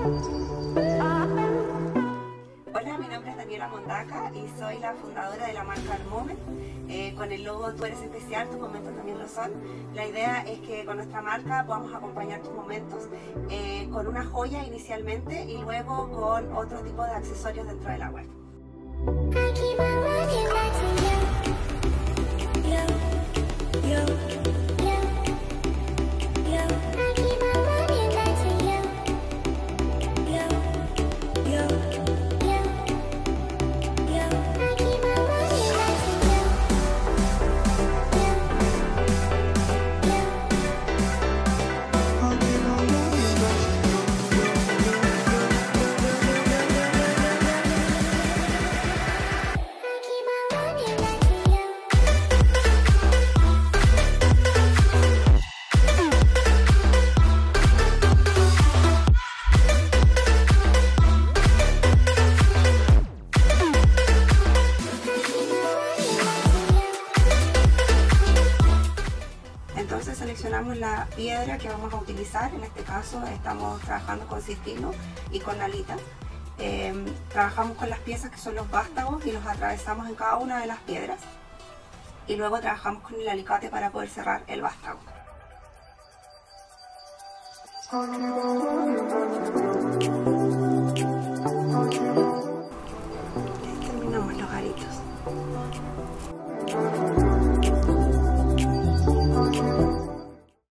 Hola, mi nombre es Daniela Mondaca y soy la fundadora de la marca Moment. Con el logo Tú eres especial, tus momentos también lo son. La idea es que con nuestra marca podamos acompañar tus momentos con una joya inicialmente y luego con otro tipo de accesorios dentro de la web. Entonces seleccionamos la piedra que vamos a utilizar. En este caso estamos trabajando con cistino y con alita. Trabajamos con las piezas que son los vástagos y los atravesamos en cada una de las piedras. Y luego trabajamos con el alicate para poder cerrar el vástago.